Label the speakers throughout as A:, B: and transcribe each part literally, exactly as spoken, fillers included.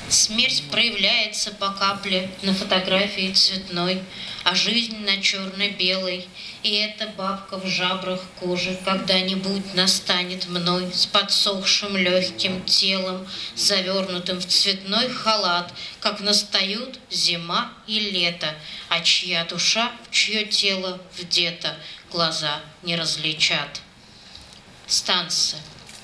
A: Смерть проявляется по капле на фотографии цветной, а жизнь на черно-белой. И эта бабка в жабрах кожи когда-нибудь настанет мной с подсохшим легким телом, завернутым в цветной халат, как настают зима и лето, а чья душа в чье тело вдета, глаза не различат. Станция.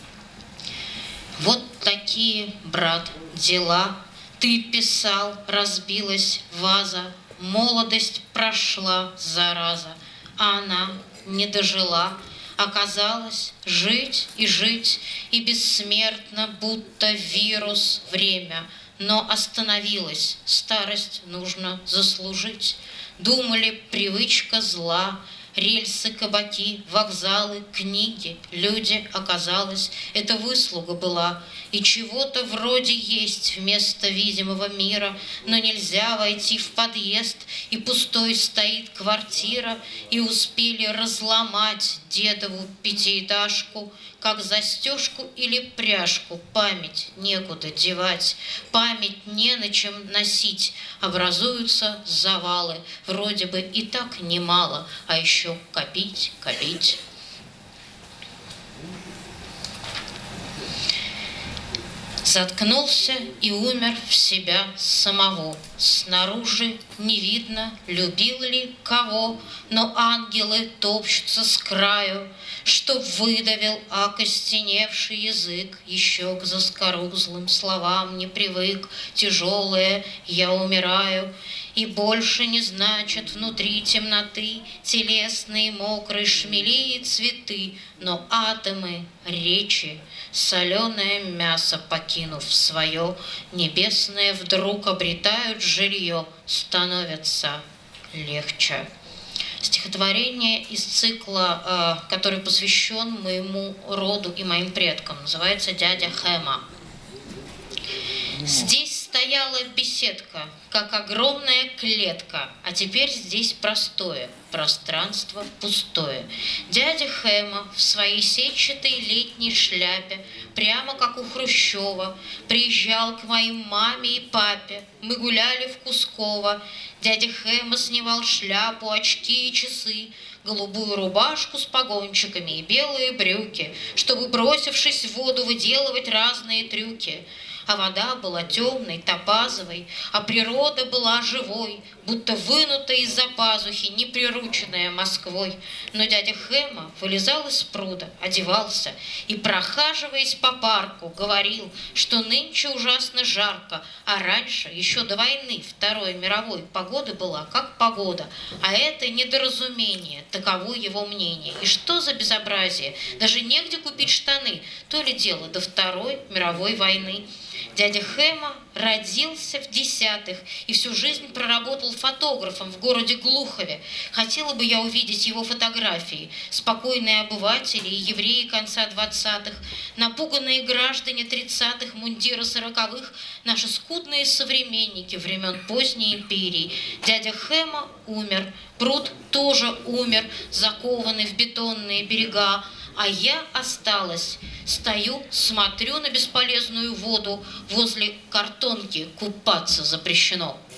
A: Вот такие, брат, дела. Ты писал, разбилась ваза, молодость прошла, зараза, а она не дожила. Оказалось, жить и жить, и бессмертно, будто вирус, время. Но остановилась, старость нужно заслужить. Думали, привычка зла, рельсы, кабаки, вокзалы, книги, люди, оказалось, это выслуга была. И чего-то вроде есть вместо видимого мира, но нельзя войти в подъезд, и пустой стоит квартира, и успели разломать дедову пятиэтажку, как застежку или пряжку. Память некуда девать, память не на чем носить. Образуются завалы, вроде бы и так немало, а еще копить, копить. Заткнулся и умер в себя самого. Снаружи не видно, любил ли кого, но ангелы топчутся с краю, чтоб выдавил окостеневший язык. Еще к заскорузлым словам не привык, тяжелое «я умираю». И больше не значат внутри темноты телесные мокрые шмели и цветы, но атомы речи, соленое мясо покинув свое, небесное вдруг обретают жилье, становятся легче. Стихотворение из цикла, который посвящен моему роду и моим предкам, называется «Дядя Хэма». Здесь стояла беседка, как огромная клетка, а теперь здесь простое, пространство пустое. Дядя Хэма в своей сетчатой летней шляпе, прямо как у Хрущева, приезжал к моим маме и папе. Мы гуляли в Кусково. Дядя Хэма снимал шляпу, очки и часы, голубую рубашку с погончиками и белые брюки, чтобы, бросившись в воду, выделывать разные трюки. А вода была темной, топазовой, а природа была живой, будто вынутая из-за пазухи, неприрученная Москвой. Но дядя Хэма вылезал из пруда, одевался и, прохаживаясь по парку, говорил, что нынче ужасно жарко, а раньше, еще до войны Второй мировой, погода была как погода, а это недоразумение, таково его мнение. И что за безобразие? Даже негде купить штаны, то ли дело до Второй мировой войны. Дядя Хэма родился в десятых и всю жизнь проработал фотографом в городе Глухове. Хотела бы я увидеть его фотографии. Спокойные обыватели и евреи конца двадцатых, напуганные граждане тридцатых, мундира сороковых, наши скудные современники времен поздней империи. Дядя Хэма умер, пруд тоже умер, закованный в бетонные берега. А я осталась, стою, смотрю на бесполезную воду, возле картонки купаться запрещено.